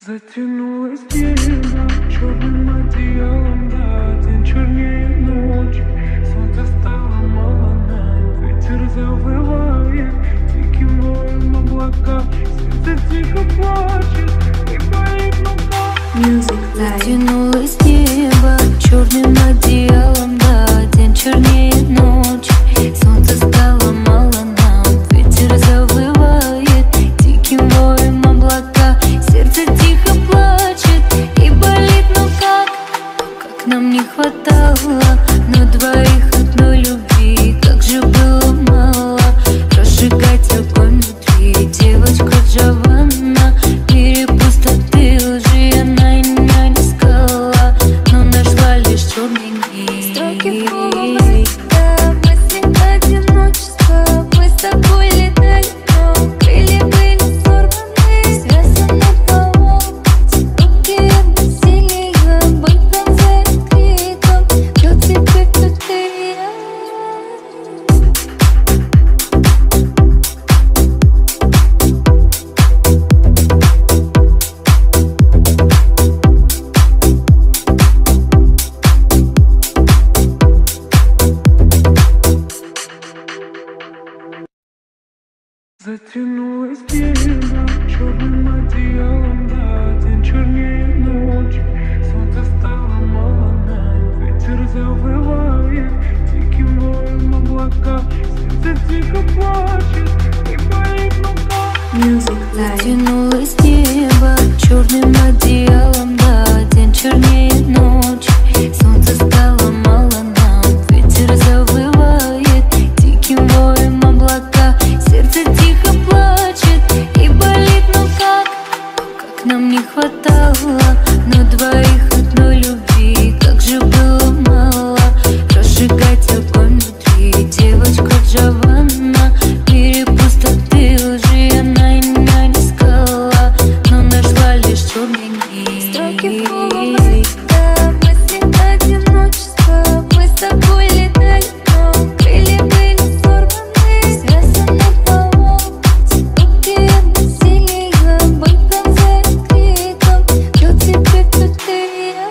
Затянулось небо черным одеялом, да, день чернее ночи, солнце стало мало нам, ветер завывает диким воем облака, сердце тихо плачет и болит нога. Затянулось небо черным одеялом, да, день чернее ночи, солнце стало мало нам, ветер завывает диким воем облака, сердце тихо плачет и болит, но как нам не хватало на двоих одной любви, как же было мало разжигать огонь внутри. Девочка Джованна, в мире пустоты лжи она меня не искала, но нашла лишь черные дни. Строки полумрака, мысли одиночества, мы с тобой летали, но крылья были сорваны, связаны по локоть, руки от бессилия, боль пронзает криком, бьет тебя тут и я. Затянулось небо черным одеялом, да, день чернее ночи, солнце стало мало нам, ветер завывает диким воем облака, сердце тихо плачет и болит нога. Затянулось небо черным одеялом, да, день чернее ночи, солнце стало мало нам, ветер завывает диким воем облака, сердце тихо плачет и болит, но как нам не хватало на двоих одной любви, как же было мало разжигать огонь внутри. Девочка Джованна, в мире пустоты лжи она меня не искала, но нашла лишь черные дни. Строки полумрака, мысли одиночества, мы с тобой летали, но крылья были сорваны, связаны по локоть, руки от бессилия, боль пронзает криком, бьет тебя тут и я.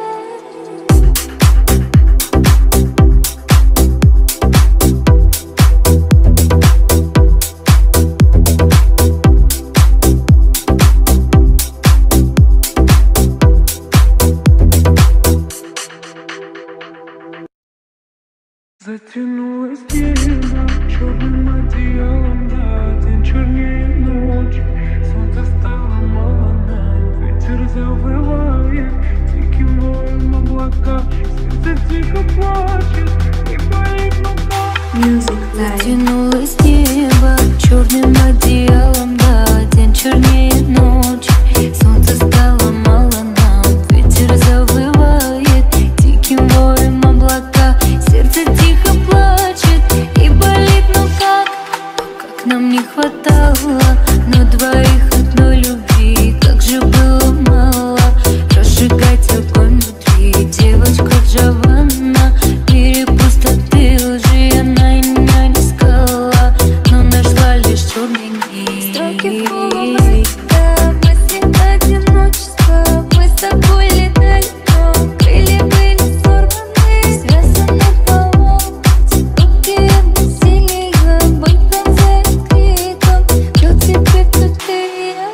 Затянулось небо черным одеялом, да, день чернее ночи, солнце стало мало нам, ветер завывает диким воем облака, сердце тихо плачет и болит нога. Затянулось небо черным одеялом, да, день чернее ночи, солнце стало мало нам, ветер завывает диким воем облака, сердце тихо плачет и болит, но как нам не хватало на двоих одной любви, как же было мало разжигать огонь внутри. Девочка Джованна, в мире пустоты лжи она меня не искала, но нашла лишь черные дни. Строки полумрака, мысли одиночества, мы с тобой летали, но крылья были сорваны, связаны по локоть, руки от бессилия, боль пронзает криком, бьет тебя тут и я.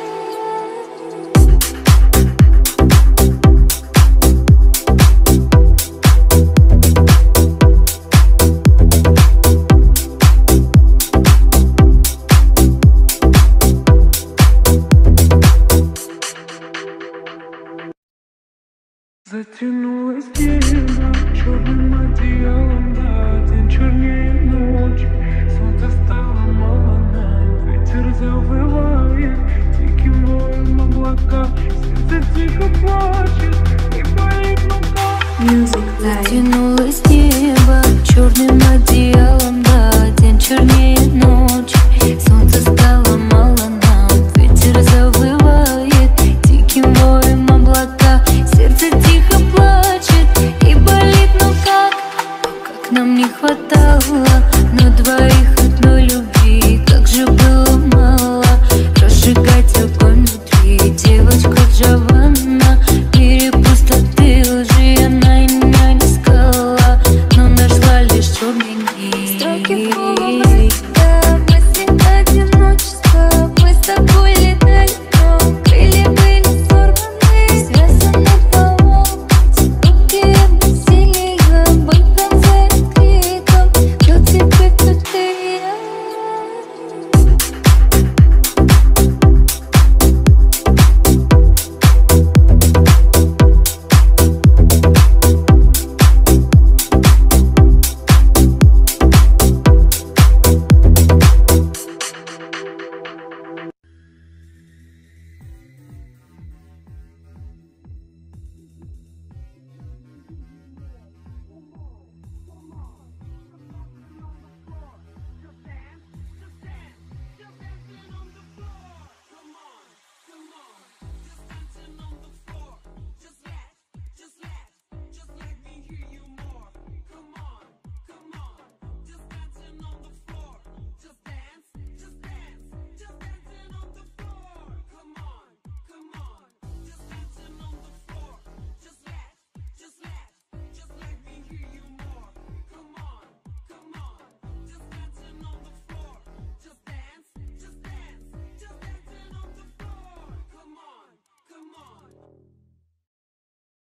Затянулось небо черным одеялом, да, день чернее ночи, солнце стало мало нам, ветер завывает диким воем облака, сердце тихо плачет и болит нога. Затянулось небо черным одеялом, да, день чернее ночи, солнце стало мало нам, ветер завывает диким воем облака, сердце тихо плачет и болит, но как нам не хватало на двоих одной любви, как же было мало разжигать огонь внутри. Девочка Джованна, Таким